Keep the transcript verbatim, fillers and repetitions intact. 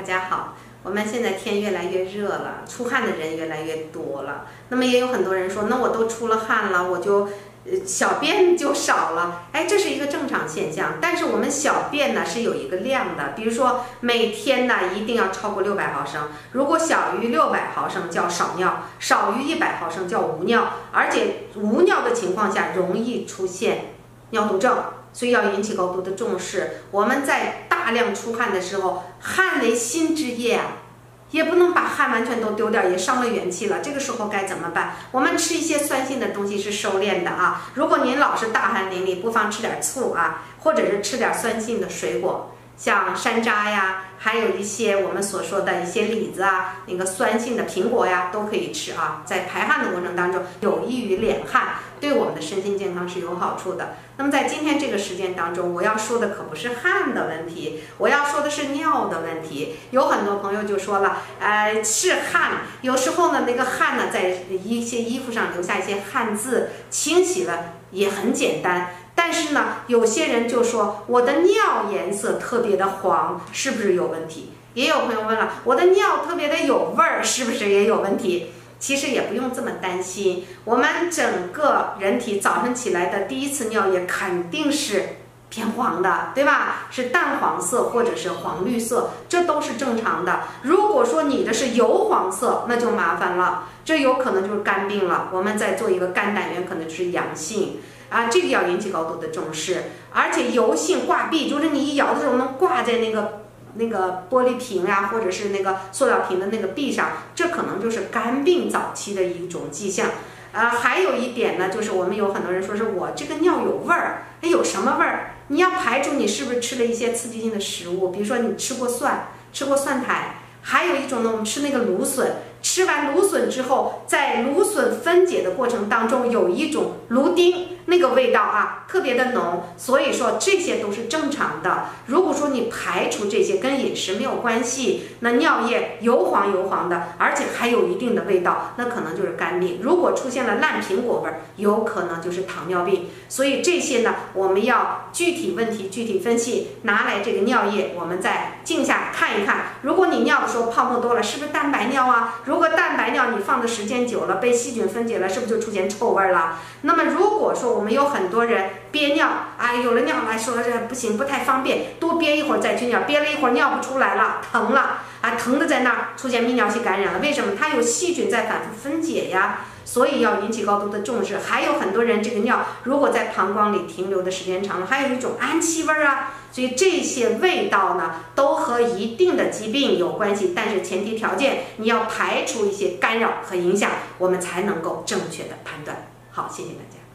家好。我们现在天越来越热了，出汗的人越来越多了。那么也有很多人说，那我都出了汗了，我就呃小便就少了。哎，这是一个正常现象。但是我们小便呢是有一个量的，比如说每天呢一定要超过六百毫升，如果小于六百毫升叫少尿，少于一百毫升叫无尿，而且无尿的情况下容易出现尿毒症。所以要引起高度的重视。我们在大量出汗的时候，汗为心之液啊，也不能把汗完全都丢掉，也伤了元气了。这个时候该怎么办？我们吃一些酸性的东西是收敛的啊。如果您老是大汗淋漓，不妨吃点醋啊，或者是吃点酸性的水果，像山楂呀，还有一些我们所说的一些李子啊，那个酸性的苹果呀，都可以吃啊。在排汗的过程当中，有益于敛汗，对我们的身心健康是有好处的。那么在今天这个时间当中，我要说的可不是汗的问题，我要说的是尿的问题。有很多朋友就说了，呃，是汗，有时候呢，那个汗呢，在一些衣服上留下一些汗渍，清洗了也很简单。但是呢，有些人就说我的尿颜色特别的黄，是不是有问题？也有朋友问了，我的尿特别的有味儿，是不是也有问题？其实也不用这么担心，我们整个人体早上起来的第一次尿液肯定是偏黄的，对吧？是淡黄色或者是黄绿色，这都是正常的。如果说你的是油黄色，那就麻烦了，这有可能就是肝病了。我们再做一个肝胆源，可能就是阳性啊，这个要引起高度的重视。而且油性挂壁，就是你一摇的时候能挂在那个那个玻璃瓶啊，或者是那个塑料瓶的那个壁上，这可能就是肝病早期的一种迹象。呃，还有一点呢，就是我们有很多人说是我这个尿有味儿，哎，有什么味儿？你要排除你是不是吃了一些刺激性的食物，比如说你吃过蒜，吃过蒜苔。还有一种呢，我们吃那个芦笋，吃完芦笋之后，在芦笋分解的过程当中，有一种芦丁，那个味道啊，特别的浓。所以说这些都是正常的。如果说你排除这些，跟饮食没有关系，那尿液油黄油黄的，而且还有一定的味道，那可能就是肝病。如果出现了烂苹果味儿，有可能就是糖尿病。所以这些呢，我们要具体问题具体分析，拿来这个尿液，我们再镜下看一看。如果你尿的时候泡沫多了，是不是蛋白尿啊？如果蛋白尿你放的时间久了，被细菌分解了，是不是就出现臭味了？那么如果说我们有很多人憋尿啊，有了尿来说这不行，不太方便，多憋一会儿再去尿，憋了一会儿尿不出来了，疼了啊，疼的在那儿出现泌尿系感染了。为什么？它有细菌在反复分解呀。所以要引起高度的重视。还有很多人这个尿如果在膀胱里停留的时间长了，还有一种氨气味啊。所以这些味道呢，都和一定的疾病有关系，但是前提条件你要排除一些干扰和影响，我们才能够正确的判断。好，谢谢大家。